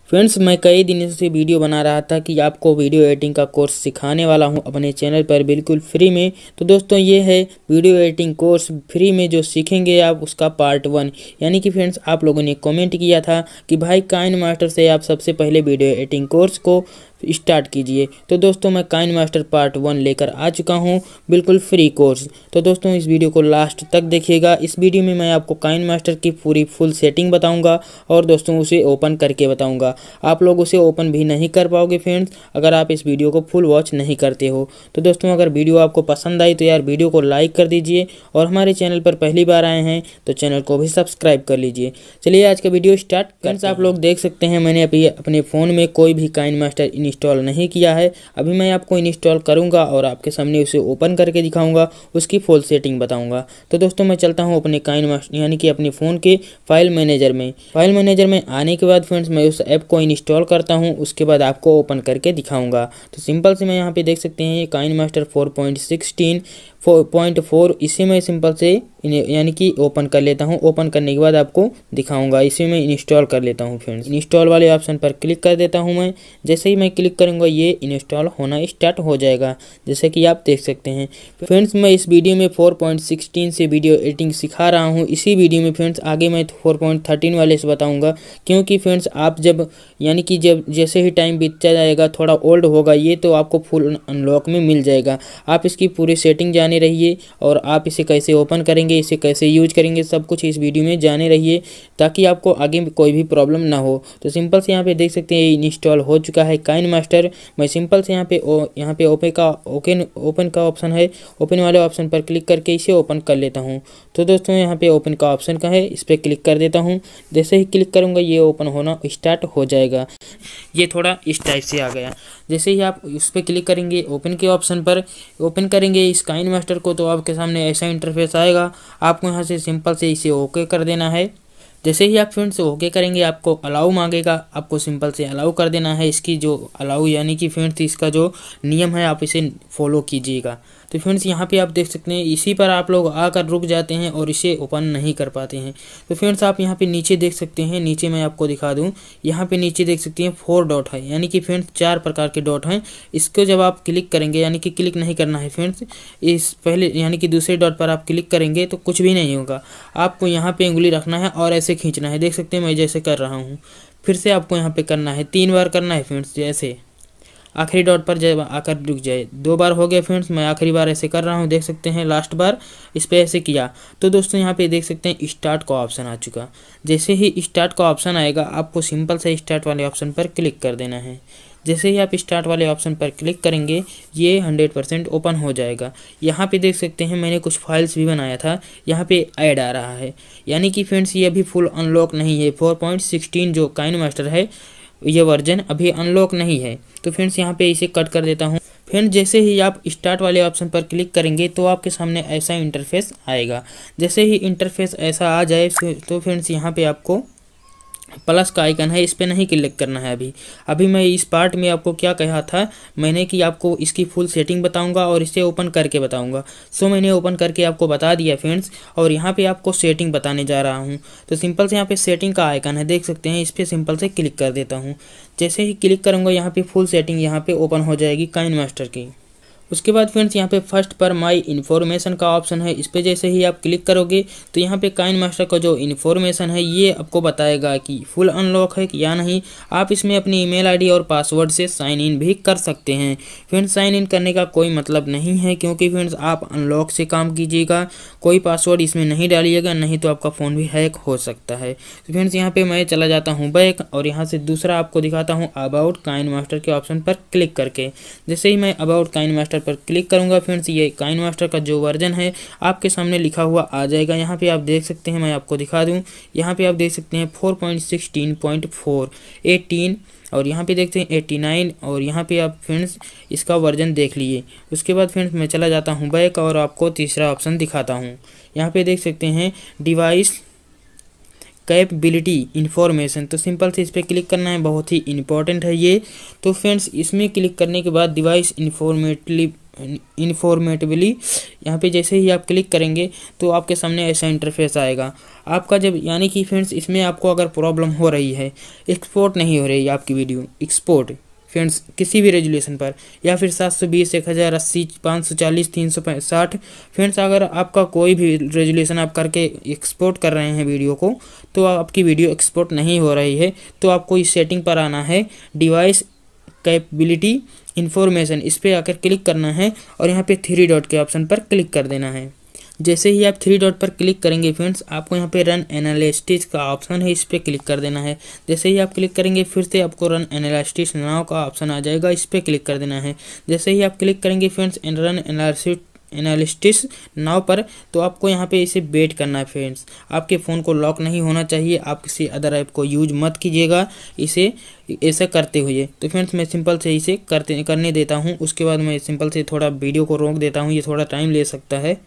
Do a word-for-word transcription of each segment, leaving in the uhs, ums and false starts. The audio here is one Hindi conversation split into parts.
फ्रेंड्स, मैं कई दिनों से वीडियो बना रहा था कि आपको वीडियो एडिटिंग का कोर्स सिखाने वाला हूं अपने चैनल पर बिल्कुल फ्री में। तो दोस्तों, ये है वीडियो एडिटिंग कोर्स फ्री में जो सीखेंगे आप, उसका पार्ट वन। यानी कि फ्रेंड्स, आप लोगों ने कमेंट किया था कि भाई काइन मास्टर से आप सबसे पहले वीडियो एडिटिंग कोर्स को स्टार्ट कीजिए। तो दोस्तों, मैं काइन मास्टर पार्ट वन लेकर आ चुका हूं, बिल्कुल फ्री कोर्स। तो दोस्तों, इस वीडियो को लास्ट तक देखिएगा। इस वीडियो में मैं आपको काइन मास्टर की पूरी फुल सेटिंग बताऊंगा और दोस्तों उसे ओपन करके बताऊंगा। आप लोग उसे ओपन भी नहीं कर पाओगे फ्रेंड्स, अगर आप इस वीडियो को फुल वॉच नहीं करते हो। तो दोस्तों, अगर वीडियो आपको पसंद आई तो यार वीडियो को लाइक कर दीजिए, और हमारे चैनल पर पहली बार आए हैं तो चैनल को भी सब्सक्राइब कर लीजिए। चलिए आज का वीडियो स्टार्ट। फ्रेंड्स, आप लोग देख सकते हैं मैंने अभी अपने फ़ोन में कोई भी काइन मास्टर इंस्टॉल नहीं किया है। अभी मैं आपको इंस्टॉल करूंगा और आपके सामने उसे ओपन करके दिखाऊंगा, उसकी फुल सेटिंग बताऊंगा। तो दोस्तों, मैं चलता हूं अपने काइन मास्टर यानी कि अपने फ़ोन के फाइल मैनेजर में। फाइल मैनेजर में आने के बाद फ्रेंड्स, मैं उस ऐप को इंस्टॉल करता हूं, उसके बाद आपको ओपन करके दिखाऊंगा। तो सिंपल से मैं यहाँ पे देख सकते हैं KineMaster four point sixteen four point four, इसे मैं सिंपल से यानी कि ओपन कर लेता हूं। ओपन करने के बाद आपको दिखाऊंगा, इसे मैं इंस्टॉल कर लेता हूं। फ्रेंड्स, इंस्टॉल वाले ऑप्शन पर क्लिक कर देता हूं मैं। जैसे ही मैं क्लिक करूंगा ये इंस्टॉल होना स्टार्ट हो जाएगा, जैसे कि आप देख सकते हैं। फ्रेंड्स, मैं इस वीडियो में फोर पॉइंट सिक्सटीन से वीडियो एडिटिंग सिखा रहा हूँ। इसी वीडियो में फ्रेंड्स आगे मैं फोर पॉइंट थर्टीन वाले से बताऊँगा, क्योंकि फ्रेंड्स आप जब यानी कि जब जैसे ही टाइम बीतता जाएगा, थोड़ा ओल्ड होगा ये, तो आपको फुल अनलॉक में मिल जाएगा। आप इसकी पूरी सेटिंग जाने रहिए, और आप इसे कैसे ओपन करेंगे, इसे कैसे यूज करेंगे, सब कुछ इस वीडियो में जाने रहिए, ताकि आपको आगे कोई भी प्रॉब्लम ना हो। तो सिंपल से यहाँ पे देख सकते हैं इंस्टॉल हो चुका है काइन मास्टर। मैं सिंपल से यहाँ पे यहाँ पे ओपन का ओपन ओपन का ऑप्शन है, ओपन वाले ऑप्शन पर क्लिक करके इसे ओपन कर लेता हूँ। तो दोस्तों, यहाँ पे ओपन का ऑप्शन का है, इस पर क्लिक कर देता हूँ। जैसे ही क्लिक करूँगा ये ओपन होना स्टार्ट हो जाएगा। ये थोड़ा इस टाइप से आ गया। जैसे ही आप उस पर क्लिक करेंगे ओपन के ऑप्शन पर, ओपन करेंगे इस काइन मास्टर को, तो आपके सामने ऐसा इंटरफेस आएगा। आपको यहाँ से सिंपल से इसे ओके कर देना है। जैसे ही आप फ्रेंड्स ओके करेंगे, आपको अलाउ मांगेगा, आपको सिंपल से अलाउ कर देना है। इसकी जो अलाउ यानी कि फ्रेंड्स इसका जो नियम है आप इसे फॉलो कीजिएगा। तो फ्रेंड्स, यहाँ पे आप देख सकते हैं इसी पर आप लोग आकर रुक जाते हैं और इसे ओपन नहीं कर पाते हैं। तो फ्रेंड्स, आप यहाँ पे नीचे देख सकते हैं, नीचे मैं आपको दिखा दूँ, यहाँ पे नीचे देख सकते हैं फोर डॉट है, यानी कि फ्रेंड्स चार प्रकार के डॉट हैं। इसको जब आप क्लिक करेंगे, यानी कि क्लिक नहीं करना है फ्रेंड्स, इस पहले यानी कि दूसरे डॉट पर आप क्लिक करेंगे तो कुछ भी नहीं होगा। आपको यहाँ पे उंगली रखना है और ऐसे खींचना है। देख सकते हैं मैं जैसे कर रहा हूँ। फिर से आपको यहाँ पे करना है, तीन बार करना है फ्रेंड्स। जैसे आखिरी डॉट पर जब आकर रुक जाए, दो बार हो गया फ्रेंड्स, मैं आखिरी बार ऐसे कर रहा हूँ। देख सकते हैं लास्ट बार इस पर ऐसे किया। तो दोस्तों, यहाँ पे देख सकते हैं स्टार्ट का ऑप्शन आ चुका। जैसे ही स्टार्ट का ऑप्शन आएगा, आपको सिंपल से स्टार्ट वाले ऑप्शन पर क्लिक कर देना है। जैसे ही आप स्टार्ट वाले ऑप्शन पर क्लिक करेंगे, ये हंड्रेड परसेंट ओपन हो जाएगा। यहाँ पे देख सकते हैं मैंने कुछ फाइल्स भी बनाया था, यहाँ पे ऐड आ रहा है, यानी कि फ्रेंड्स ये अभी फुल अनलॉक नहीं है। फोर पॉइंट सिक्सटीन जो काइन मास्टर है, ये वर्जन अभी अनलॉक नहीं है। तो फ्रेंड्स, यहाँ पे इसे कट कर देता हूँ। फ्रेंड्स, जैसे ही आप स्टार्ट वाले ऑप्शन पर क्लिक करेंगे तो आपके सामने ऐसा इंटरफेस आएगा। जैसे ही इंटरफेस ऐसा आ जाए तो फ्रेंड्स, यहाँ पे आपको प्लस का आइकन है, इस पर नहीं क्लिक करना है। अभी अभी मैं इस पार्ट में आपको क्या कहा था मैंने कि आपको इसकी फुल सेटिंग बताऊंगा और इसे ओपन करके बताऊंगा। सो मैंने ओपन करके आपको बता दिया फ्रेंड्स, और यहाँ पे आपको सेटिंग बताने जा रहा हूँ। तो सिंपल से यहाँ पे सेटिंग का आइकन है, देख सकते हैं, इस पर सिंपल से क्लिक कर देता हूँ। जैसे ही क्लिक करूँगा, यहाँ पे फुल सेटिंग यहाँ पे ओपन हो जाएगी काइन मास्टर की। उसके बाद फ्रेंड्स, यहाँ पे फर्स्ट पर माई इन्फॉर्मेशन का ऑप्शन है, इस पर जैसे ही आप क्लिक करोगे तो यहाँ पे काइन मास्टर का जो इन्फॉर्मेशन है ये आपको बताएगा कि फुल अनलॉक है या नहीं। आप इसमें अपनी ईमेल आईडी और पासवर्ड से साइन इन भी कर सकते हैं। फ्रेंड्स, साइन इन करने का कोई मतलब नहीं है, क्योंकि फ्रेंड्स आप अनलॉक से काम कीजिएगा, कोई पासवर्ड इसमें नहीं डालिएगा, नहीं तो आपका फ़ोन भी हैक हो सकता है। तो फ्रेंड्स, यहाँ पर मैं चला जाता हूँ बैक, और यहाँ से दूसरा आपको दिखाता हूँ अबाउट काइन मास्टर के ऑप्शन पर क्लिक करके। जैसे ही मैं अबाउट काइन मास्टर पर क्लिक करूंगा फ्रेंड्स, ये काइन मास्टर का जो वर्जन है आपके सामने लिखा हुआ आ जाएगा। यहाँ पे आप देख सकते हैं, मैं आपको दिखा दूं, यहाँ पे आप देख सकते हैं four point sixteen point four eighteen, और यहाँ पे देखते हैं एटी नाइन, और यहाँ पे आप फ्रेंड्स इसका वर्जन देख लीजिए। उसके बाद फ्रेंड्स मैं चला जाता हूँ बैक और आपको तीसरा ऑप्शन दिखाता हूँ। यहाँ पे देख सकते हैं डिवाइस कैपेबिलिटी इन्फॉर्मेशन। तो सिंपल से इस पर क्लिक करना है, बहुत ही इंपॉर्टेंट है ये। तो फ्रेंड्स, इसमें क्लिक करने के बाद डिवाइस इन्फॉर्मेटिव इन्फॉर्मेटिवली यहाँ पे जैसे ही आप क्लिक करेंगे तो आपके सामने ऐसा इंटरफेस आएगा आपका। जब यानी कि फ्रेंड्स इसमें आपको अगर प्रॉब्लम हो रही है, एक्सपोर्ट नहीं हो रही है आपकी वीडियो, एक्सपोर्ट फ्रेंड्स किसी भी रेजोल्यूशन पर, या फिर सात सौ बीस, एक हज़ार अस्सी, पाँच सौ चालीस, तीन सौ साठ फ्रेंड्स, अगर आपका कोई भी रेजोल्यूशन आप करके एक्सपोर्ट कर रहे हैं वीडियो को, तो आपकी वीडियो एक्सपोर्ट नहीं हो रही है, तो आपको इस सेटिंग पर आना है, डिवाइस कैपेबिलिटी इन्फॉर्मेशन, इस पर आकर क्लिक करना है और यहाँ पे थ्री डॉट के ऑप्शन पर क्लिक कर देना है। जैसे ही आप थ्री डॉट पर क्लिक करेंगे फ्रेंड्स, आपको यहाँ पे रन एनालिटिक्स का ऑप्शन है, इस पर क्लिक कर देना है। जैसे ही आप क्लिक करेंगे फिर से आपको रन एनालिटिक्स नाउ का ऑप्शन आ जाएगा, इस पर क्लिक कर देना है। जैसे ही आप क्लिक करेंगे फ्रेंड्स रन एनालिटिक्स नाउ पर, तो आपको यहाँ पे इसे वेट करना है फ्रेंड्स। आपके फ़ोन को लॉक नहीं होना चाहिए, आप किसी अदर ऐप को यूज मत कीजिएगा इसे ऐसा करते हुए। तो फ्रेंड्स मैं सिंपल से इसे करते करने देता हूँ, उसके बाद मैं सिंपल से थोड़ा वीडियो को रोक देता हूँ, ये थोड़ा टाइम ले सकता है।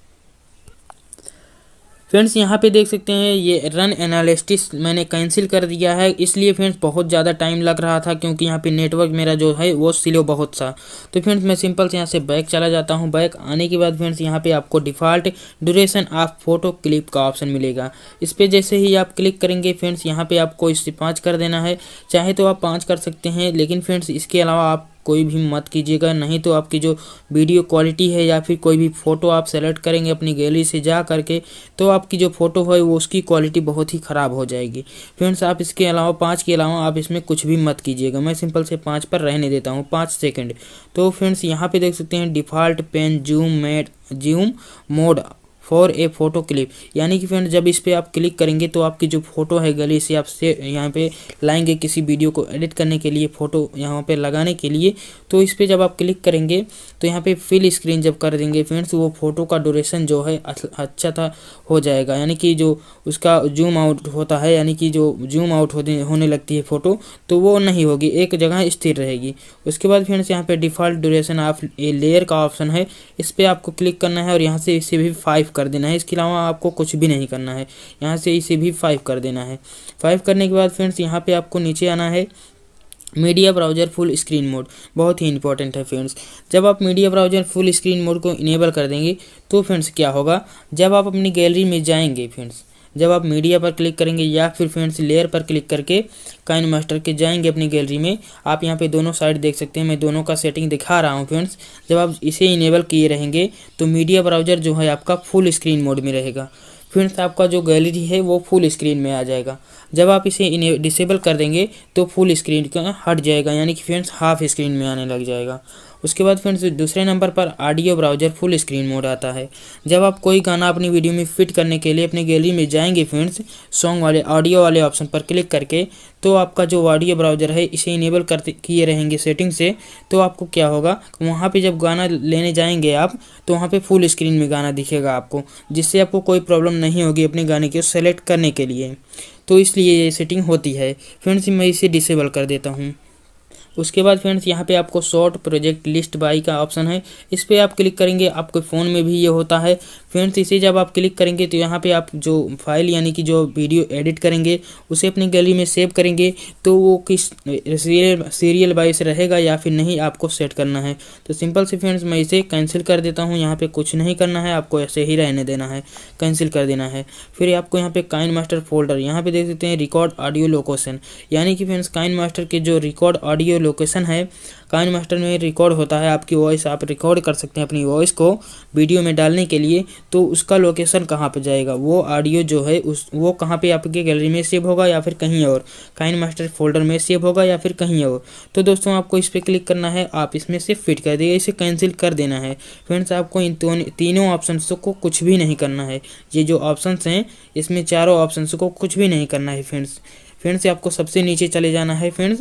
फ्रेंड्स यहाँ पे देख सकते हैं ये रन एनालिटिक्स मैंने कैंसिल कर दिया है, इसलिए फ्रेंड्स बहुत ज़्यादा टाइम लग रहा था क्योंकि यहाँ पे नेटवर्क मेरा जो है वो स्लो बहुत सा। तो फ्रेंड्स मैं सिंपल से यहाँ से बैक चला जाता हूँ। बैक आने के बाद फ्रेंड्स यहाँ पे आपको default duration of photo clip का ऑप्शन मिलेगा, इस पर जैसे ही आप क्लिक करेंगे फ्रेंड्स यहाँ पे आपको इससे पाँच कर देना है। चाहे तो आप पाँच कर सकते हैं, लेकिन फ्रेंड्स इसके अलावा आप कोई भी मत कीजिएगा, नहीं तो आपकी जो वीडियो क्वालिटी है या फिर कोई भी फ़ोटो आप सेलेक्ट करेंगे अपनी गैलरी से जा करके, तो आपकी जो फ़ोटो है वो उसकी क्वालिटी बहुत ही ख़राब हो जाएगी। फ्रेंड्स आप इसके अलावा पाँच के अलावा आप इसमें कुछ भी मत कीजिएगा। मैं सिंपल से पाँच पर रहने देता हूँ, पाँच सेकंड। तो फ्रेंड्स यहाँ पे देख सकते हैं default pan zoom made zoom mode for a photo clip, यानी कि फ्रेंड्स जब इस पर आप क्लिक करेंगे तो आपकी जो फ़ोटो है गैलरी से आप से यहाँ पे लाएंगे किसी वीडियो को एडिट करने के लिए, फ़ोटो यहाँ पे लगाने के लिए, तो इस पर जब आप क्लिक करेंगे तो यहाँ पे फिल स्क्रीन जब कर देंगे फ्रेंड्स, वो फ़ोटो का ड्यूरेशन जो है अच्छा था हो जाएगा, यानी कि जो उसका जूम आउट होता है, यानी कि जो जूम आउट होने होने लगती है फ़ोटो, तो वो नहीं होगी, एक जगह स्थिर रहेगी। उसके बाद फ्रेंड्स यहाँ पे default duration of a layer का ऑप्शन है, इस पर आपको क्लिक करना है और यहाँ से इसे भी फाइव कर देना है। इसके अलावा आपको कुछ भी नहीं करना है, यहाँ से इसे भी फाइव कर देना है। फाइव करने के बाद फ्रेंड्स यहाँ पे आपको नीचे आना है, media browser full screen mode बहुत ही इंपॉर्टेंट है फ्रेंड्स। जब आप media browser full screen mode को इनेबल कर देंगे तो फ्रेंड्स क्या होगा, जब आप अपनी गैलरी में जाएंगे फ्रेंड्स, जब आप मीडिया पर क्लिक करेंगे या फिर फ्रेंड्स लेयर पर क्लिक करके काइन मास्टर के जाएंगे अपनी गैलरी में, आप यहाँ पे दोनों साइड देख सकते हैं, मैं दोनों का सेटिंग दिखा रहा हूँ फ्रेंड्स। जब आप इसे इनेबल किए रहेंगे तो मीडिया ब्राउज़र जो है आपका फुल स्क्रीन मोड में रहेगा फ्रेंड्स, आपका जो गैलरी है वो फुल स्क्रीन में आ जाएगा। जब आप इसे इन्हें डिसेबल कर देंगे तो फुल स्क्रीन का हट जाएगा, यानी कि फ्रेंड्स हाफ स्क्रीन में आने लग जाएगा। उसके बाद फ्रेंड्स दूसरे नंबर पर audio browser full screen mode आता है। जब आप कोई गाना अपनी वीडियो में फिट करने के लिए अपनी गैलरी में जाएंगे फ्रेंड्स, सॉन्ग वाले ऑडियो वाले ऑप्शन पर क्लिक करके, तो आपका जो ऑडियो ब्राउज़र है इसे इनेबल करते किए रहेंगे सेटिंग से, तो आपको क्या होगा, वहाँ पे जब गाना लेने जाएंगे आप तो वहाँ पे फुल स्क्रीन में गाना दिखेगा आपको, जिससे आपको कोई प्रॉब्लम नहीं होगी अपने गाने को सेलेक्ट करने के लिए। तो इसलिए ये सेटिंग होती है फ्रेंड्स, मैं इसे डिसेबल कर देता हूँ। उसके बाद फ्रेंड्स यहाँ पे आपको शॉर्ट प्रोजेक्ट लिस्ट बाई का ऑप्शन है, इस पर आप क्लिक करेंगे, आपके फ़ोन में भी ये होता है फ्रेंड्स। इसे जब आप क्लिक करेंगे तो यहाँ पे आप जो फाइल यानी कि जो वीडियो एडिट करेंगे उसे अपनी गैलरी में सेव करेंगे, तो वो किस सीरियल सीरियल वाइज रहेगा या फिर नहीं, आपको सेट करना है। तो सिंपल से फ्रेंड्स मैं इसे कैंसिल कर देता हूँ, यहाँ पे कुछ नहीं करना है, आपको ऐसे ही रहने देना है, कैंसिल कर देना है। फिर आपको यहाँ पे काइन मास्टर फोल्डर, यहाँ पे देख सकते हैं रिकॉर्ड ऑडियो लोकेशन, यानी कि फ्रेंड्स काइन मास्टर के जो रिकॉर्ड ऑडियो लोकेशन है, काइन मास्टर में रिकॉर्ड होता है आपकी वॉइस, आप रिकॉर्ड कर सकते हैं अपनी वॉइस को वीडियो में डालने के लिए, तो उसका लोकेशन कहाँ पे जाएगा, वो ऑडियो जो है उस वो कहाँ पे आपके गैलरी में सेव होगा या फिर कहीं और, काइन मास्टर फोल्डर में सेव होगा या फिर कहीं और। तो दोस्तों आपको इस पर क्लिक करना है, आप इसमें से फिट कर दिए, इसे कैंसिल कर देना है फ्रेंड्स। आपको इन तीनों ऑप्शंस को कुछ भी नहीं करना है, ये जो ऑप्शंस हैं इसमें चारों ऑप्शंस को कुछ भी नहीं करना है फ्रेंड्स। फ्रेंड्स आपको सबसे नीचे चले जाना है फ्रेंड्स,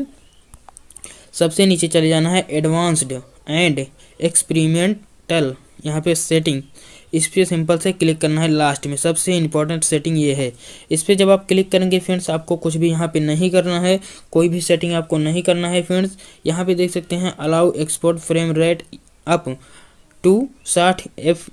सबसे नीचे चले जाना है एडवांस्ड एंड एक्सपेरिमेंटल, यहाँ पे सेटिंग, इस पर सिंपल से क्लिक करना है। लास्ट में सबसे इंपॉर्टेंट सेटिंग ये है, इस पर जब आप क्लिक करेंगे फ्रेंड्स आपको कुछ भी यहाँ पे नहीं करना है, कोई भी सेटिंग आपको नहीं करना है फ्रेंड्स। यहाँ पे देख सकते हैं allow export frame rate up to साठ एफ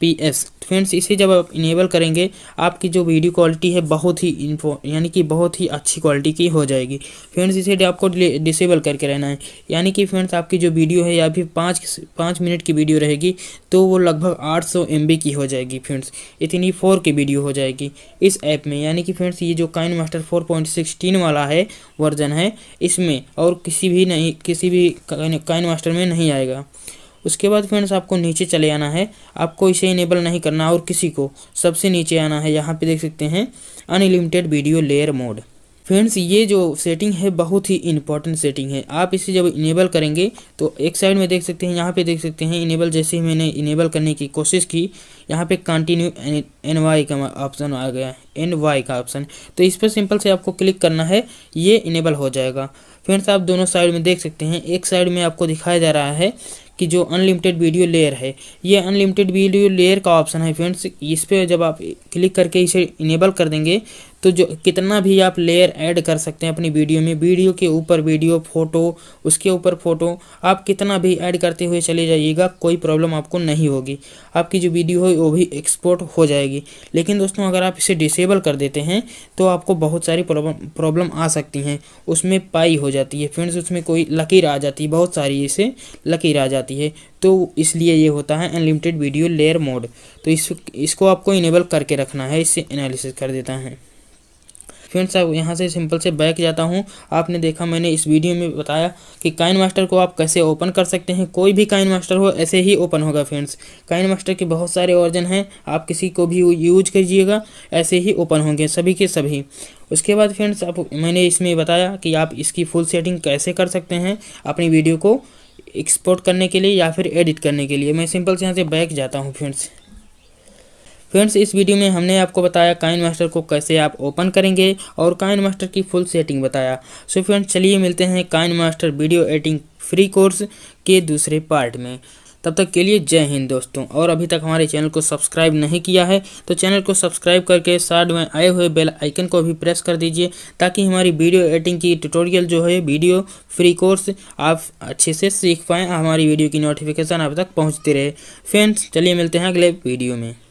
पी एस। फ्रेंड्स इसे जब आप इनेबल करेंगे आपकी जो वीडियो क्वालिटी है बहुत ही इन्फो यानी कि बहुत ही अच्छी क्वालिटी की हो जाएगी। फ्रेंड्स इसे आपको डिसेबल करके रहना है, यानी कि फ्रेंड्स आपकी जो वीडियो है या फिर पाँच पाँच मिनट की वीडियो रहेगी तो वो लगभग आठ सौ एम बी की हो जाएगी। फ्रेंड्स इतनी फोर की वीडियो हो जाएगी इस ऐप में, यानी कि फ्रेंड्स ये जो काइनमास्टर फोर पॉइंट सिक्सटीन वाला है वर्जन है इसमें, और किसी भी नहीं किसी भी काइनमास्टर में नहीं आएगा। उसके बाद फ्रेंड्स आपको नीचे चले आना है, आपको इसे इनेबल नहीं करना और किसी को सबसे नीचे आना है। यहाँ पे देख सकते हैं unlimited video layer mode. Friends ये जो सेटिंग है बहुत ही इंपॉर्टेंट सेटिंग है। आप इसे जब इनेबल करेंगे तो एक साइड में देख सकते हैं, यहाँ पे देख सकते हैं इनेबल। जैसे ही मैंने इनेबल करने की कोशिश की यहाँ पे कंटिन्यू एन वाई का ऑप्शन आ गया, एन वाई का ऑप्शन, तो इस पर सिंपल से आपको क्लिक करना है, ये इनेबल हो जाएगा। फ्रेंड्स आप दोनों साइड में देख सकते हैं, एक साइड में आपको दिखाया जा रहा है कि जो अनलिमिटेड वीडियो लेयर है, ये अनलिमिटेड वीडियो लेयर का ऑप्शन है। फ्रेंड्स इस पर जब आप क्लिक करके इसे इनेबल कर देंगे तो जो कितना भी आप लेयर ऐड कर सकते हैं अपनी वीडियो में, वीडियो के ऊपर वीडियो, फोटो, उसके ऊपर फोटो, आप कितना भी ऐड करते हुए चले जाइएगा, कोई प्रॉब्लम आपको नहीं होगी। आपकी जो वीडियो है वो भी एक्सपोर्ट हो जाएगी। लेकिन दोस्तों अगर आप इसे डिसेबल कर देते हैं तो आपको बहुत सारी प्रॉब्लम प्रॉब्लम आ सकती हैं, उसमें पाई हो जाती है। फ्रेंड्स उसमें कोई लकीर आ जाती है, बहुत सारी इसे लकीर आ जाती है, तो इसलिए ये होता है अनलिमिटेड वीडियो लेयर मोड। तो इस इसको आपको इनेबल करके रखना है, इससे एनालिसिस कर देता है। फ्रेंड्स अब यहाँ से सिंपल से बैक जाता हूँ। आपने देखा मैंने इस वीडियो में बताया कि काइनमास्टर को आप कैसे ओपन कर सकते हैं, कोई भी काइनमास्टर हो ऐसे ही ओपन होगा। फ्रेंड्स काइनमास्टर के बहुत सारे वर्जन हैं, आप किसी को भी यूज कीजिएगा ऐसे ही ओपन होंगे सभी के सभी। उसके बाद फ्रेंड्स आप मैंने इसमें बताया कि आप इसकी फुल सेटिंग कैसे कर सकते हैं अपनी वीडियो को एक्सपोर्ट करने के लिए या फिर एडिट करने के लिए। मैं सिंपल से यहाँ से बैक जाता हूँ। फ्रेंड्स फ्रेंड्स इस वीडियो में हमने आपको बताया काइनमास्टर को कैसे आप ओपन करेंगे और काइनमास्टर की फुल सेटिंग बताया। सो फ्रेंड्स चलिए मिलते हैं KineMaster video editing free course के दूसरे पार्ट में। तब तक के लिए जय हिंद दोस्तों। और अभी तक हमारे चैनल को सब्सक्राइब नहीं किया है तो चैनल को सब्सक्राइब करके साइड में आए हुए बेल आइकन को भी प्रेस कर दीजिए, ताकि हमारी वीडियो एडिटिंग की ट्यूटोरियल जो है वीडियो फ्री कोर्स आप अच्छे से सीख पाएँ, हमारी वीडियो की नोटिफिकेशन आप तक पहुँचती रहे। फ्रेंड्स चलिए मिलते हैं अगले वीडियो में।